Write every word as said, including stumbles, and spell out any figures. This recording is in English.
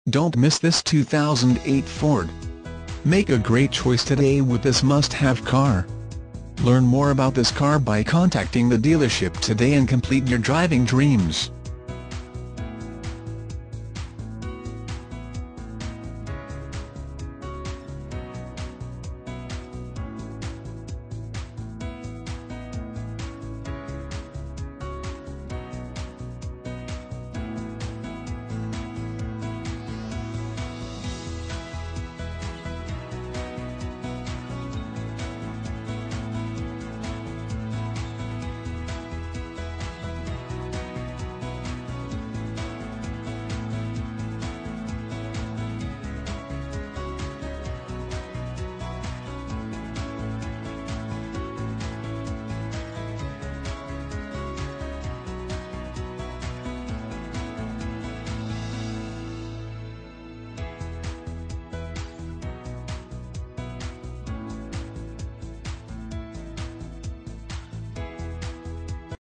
Don't miss this two thousand eight Ford. Make a great choice today with this must-have car. Learn more about this car by contacting the dealership today and complete your driving dreams.